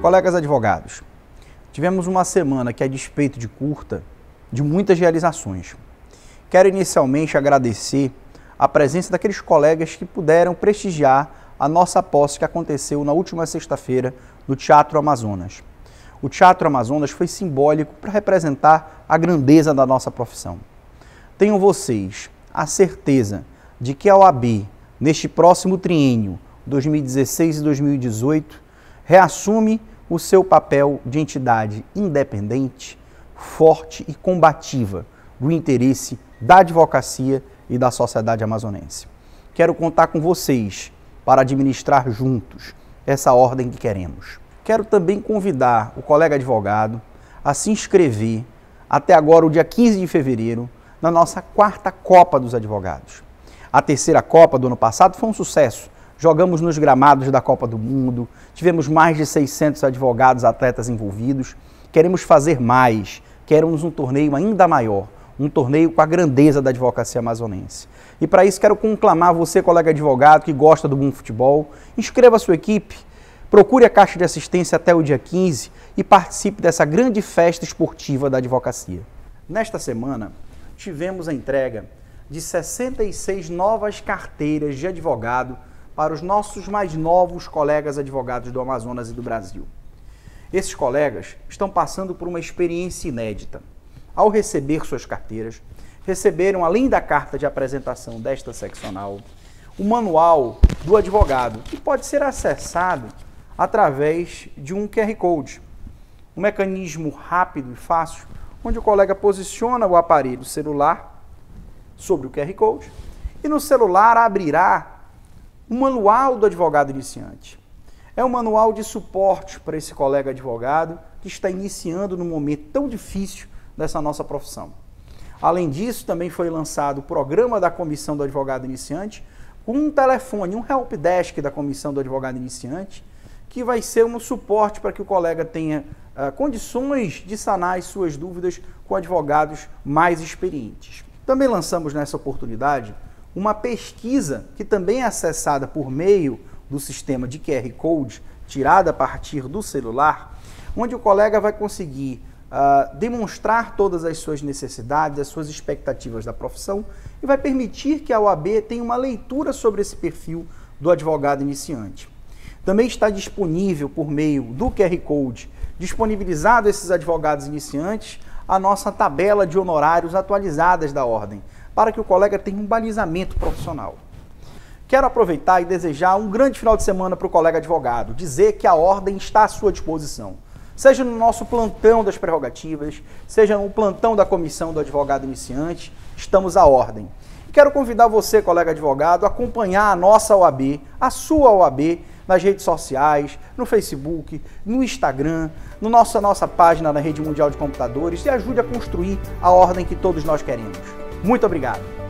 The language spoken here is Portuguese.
Colegas advogados, tivemos uma semana que, a despeito de curta, de muitas realizações. Quero inicialmente agradecer a presença daqueles colegas que puderam prestigiar a nossa posse que aconteceu na última sexta-feira no Teatro Amazonas. O Teatro Amazonas foi simbólico para representar a grandeza da nossa profissão. Tenham vocês a certeza de que a OAB, neste próximo triênio, 2016 e 2018, reassume o seu papel de entidade independente, forte e combativa do interesse da advocacia e da sociedade amazonense. Quero contar com vocês para administrar juntos essa ordem que queremos. Quero também convidar o colega advogado a se inscrever até agora, o dia 15 de fevereiro, na nossa 4ª Copa dos Advogados. A 3ª Copa do ano passado foi um sucesso. Jogamos nos gramados da Copa do Mundo, tivemos mais de 600 advogados, atletas envolvidos. Queremos fazer mais, queremos um torneio ainda maior, um torneio com a grandeza da advocacia amazonense. E para isso quero conclamar você, colega advogado, que gosta do bom futebol, inscreva a sua equipe, procure a Caixa de Assistência até o dia 15 e participe dessa grande festa esportiva da advocacia. Nesta semana, tivemos a entrega de 66 novas carteiras de advogado para os nossos mais novos colegas advogados do Amazonas e do Brasil. Esses colegas estão passando por uma experiência inédita. Ao receber suas carteiras, receberam, além da carta de apresentação desta seccional, o manual do advogado, que pode ser acessado através de um QR Code. Um mecanismo rápido e fácil, onde o colega posiciona o aparelho celular sobre o QR Code e no celular abrirá o manual do advogado iniciante. É um manual de suporte para esse colega advogado que está iniciando num momento tão difícil dessa nossa profissão. Além disso, também foi lançado o programa da Comissão do Advogado Iniciante, com um telefone, um helpdesk da Comissão do Advogado Iniciante, que vai ser um suporte para que o colega tenha condições de sanar as suas dúvidas com advogados mais experientes. Também lançamos nessa oportunidade uma pesquisa que também é acessada por meio do sistema de QR Code, tirada a partir do celular, onde o colega vai conseguir demonstrar todas as suas necessidades, as suas expectativas da profissão e vai permitir que a OAB tenha uma leitura sobre esse perfil do advogado iniciante. Também está disponível por meio do QR Code, disponibilizado a esses advogados iniciantes, a nossa tabela de honorários atualizadas da ordem, para que o colega tenha um balizamento profissional. Quero aproveitar e desejar um grande final de semana para o colega advogado, dizer que a ordem está à sua disposição. Seja no nosso plantão das prerrogativas, seja no plantão da comissão do advogado iniciante, estamos à ordem. Quero convidar você, colega advogado, a acompanhar a nossa OAB, a sua OAB, nas redes sociais, no Facebook, no Instagram, nossa página na Rede Mundial de Computadores e ajude a construir a ordem que todos nós queremos. Muito obrigado.